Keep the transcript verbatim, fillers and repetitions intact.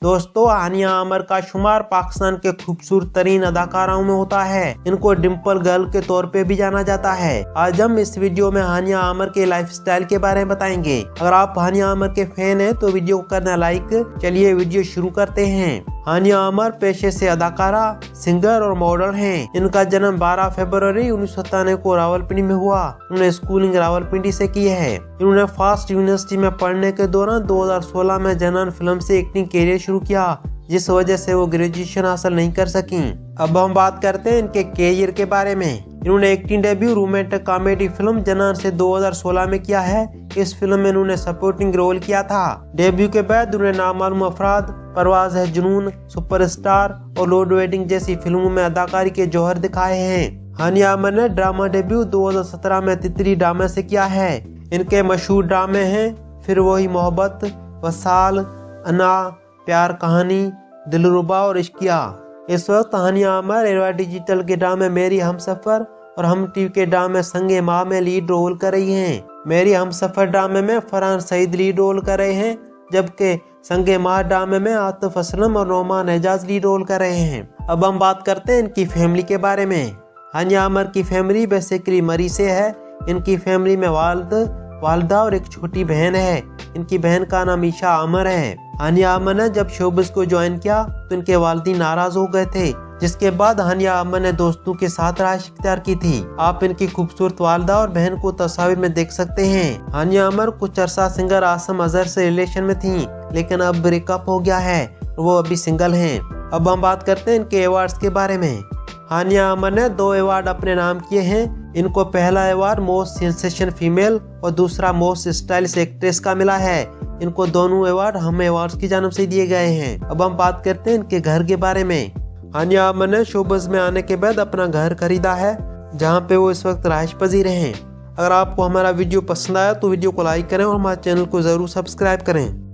दोस्तों, हानिया आमर का शुमार पाकिस्तान के खूबसूरत तरीन अदाकाराओं में होता है। इनको डिम्पल गर्ल के तौर पे भी जाना जाता है। आज हम इस वीडियो में हानिया आमर के लाइफस्टाइल के बारे में बताएंगे। अगर आप हानिया आमर के फैन हैं तो वीडियो को करना लाइक। चलिए वीडियो शुरू करते हैं। हानिया आमर पेशे से अदाकारा, सिंगर और मॉडल हैं। इनका जन्म बारह फरवरी उन्नीस सौ सत्तानवे को रावलपिंडी में हुआ। उन्होंने स्कूलिंग रावलपिंडी से की है। इन्होंने फास्ट यूनिवर्सिटी में पढ़ने के दौरान दो हज़ार सोलह में जनन फिल्म से एक्टिंग कैरियर शुरू किया, जिस वजह से वो ग्रेजुएशन हासिल नहीं कर सकी। अब हम बात करते हैं इनके कैरियर के बारे में। इन्होंने acting debut romantic comedy film जनान से दो हज़ार सोलह में किया है। इस फिल्म में इन्होंने सपोर्टिंग रोल किया था। डेब्यू के बाद उन्होंने नामालूम अफराद, परवाज है जुनून, सुपरस्टार और लॉर्ड वेडिंग जैसी फिल्मों में अदाकारी के जौहर दिखाए हैं। हानिया आमर ने ड्रामा डेब्यू दो हज़ार सत्रह में तितली ड्रामे से किया है। इनके मशहूर ड्रामे हैं फिर वही मोहब्बत, वसाल, अना, प्यार कहानी, दिलरुबा और इश्किया। इस वक्त हानिया आमर एरवा डिजिटल के ड्रामे मेरी हमसफर और हम टीवी के ड्रामे संगे माँ में लीड रोल कर रही हैं। मेरी हमसफर ड्रामे में फरहान सईद लीड रोल कर रहे हैं, जबकि संगे माँ ड्रामे में आतिफ असलम और नोमान एजाज लीड रोल कर रहे हैं। अब हम बात करते हैं इनकी फैमिली के बारे में। हानिया आमर की फैमिली बेसिकली मरी से है। इनकी फैमिली में वालिद, वालिदा और एक छोटी बहन है। इनकी बहन का नाम ईशा आमर है। हानिया आमर ने जब शोबिस को ज्वाइन किया तो इनके वालिदी नाराज हो गए थे, जिसके बाद हानिया आमर ने दोस्तों के साथ राह इख्तियार की थी। आप इनकी खूबसूरत वालिदा और बहन को तस्वीर में देख सकते हैं। हानिया आमर कुछ अरसा सिंगर आसम अजहर से रिलेशन में थी, लेकिन अब ब्रेकअप हो गया है। वो अभी सिंगल हैं। अब हम बात करते हैं इनके अवार्ड्स के बारे में। हानिया आमर ने दो अवार्ड अपने नाम किए हैं। इनको पहला अवार्ड मोस्ट सेंसेशन फीमेल और दूसरा मोस्ट स्टाइलिश एक्ट्रेस का मिला है। इनको दोनों अवार्ड हम अवार्ड्स की जानिब से दिए गए हैं। अब हम बात करते हैं इनके घर के बारे में। हानिया आमर ने शोबिज़ में आने के बाद अपना घर खरीदा है, जहां पे वो इस वक्त रहायश पजीर हैं। अगर आपको हमारा वीडियो पसंद आया तो वीडियो को लाइक करें और हमारे चैनल को जरूर सब्सक्राइब करें।